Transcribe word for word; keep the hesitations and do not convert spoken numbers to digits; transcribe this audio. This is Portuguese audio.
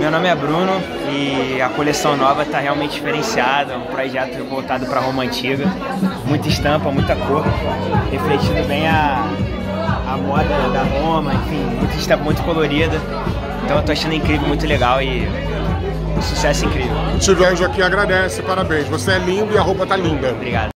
meu nome é Bruno e a coleção nova está realmente diferenciada, é um projeto voltado para a Roma antiga, muita estampa, muita cor, refletindo bem a, a moda da Roma, enfim, muita estampa muito colorida, então eu tô achando incrível, muito legal e um sucesso incrível. O Silvério aqui agradece, parabéns, você é lindo e a roupa tá linda. Obrigado.